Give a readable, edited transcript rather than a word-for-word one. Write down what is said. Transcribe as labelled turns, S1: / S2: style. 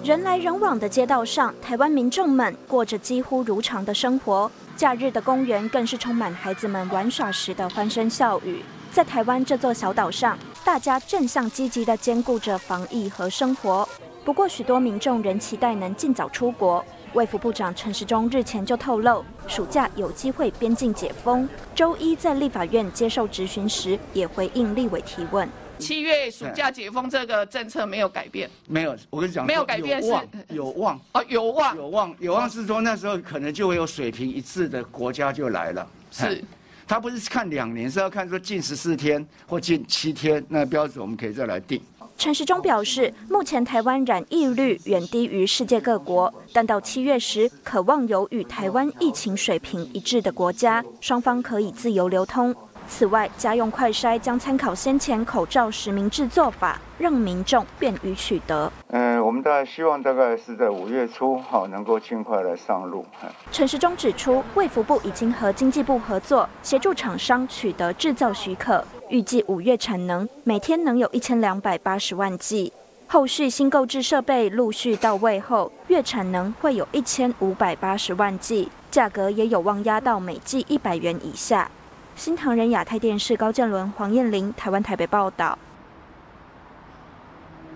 S1: 人来人往的街道上，台湾民众们过着几乎如常的生活。假日的公园更是充满孩子们玩耍时的欢声笑语。在台湾这座小岛上，大家正向积极地兼顾着防疫和生活。不过，许多民众仍期待能尽早出国。卫福部长陈时中日前就透露，暑假有机会边境解封。周一在立法院接受质询时，也回应立委提问。
S2: 7月暑假解封这个政策没有改变，
S3: 没有，我跟你讲，
S2: 没有改变是
S3: 有望
S2: 哦，有望
S3: 是说那时候可能就会有水平一致的国家就来了。
S2: 是，
S3: 他不是看2年，是要看说近14天或近7天，那标准我们可以再来定。
S1: 陈时中表示，目前台湾染疫率远低于世界各国，但到7月时，渴望有与台湾疫情水平一致的国家，双方可以自由流通。此外，家用快筛将参考先前口罩实名制做法，让民众便于取得。
S4: 我们希望大概是在5月初，能够尽快来上路。
S1: 陈时中指出，卫福部已经和经济部合作，协助厂商取得制造许可，预计5月产能每天能有1280万剂。后续新购置设备陆续到位后，月产能会有1580万剂，价格也有望压到每剂100元以下。新唐人亚太电视高建伦、黄燕玲，台湾台北报道。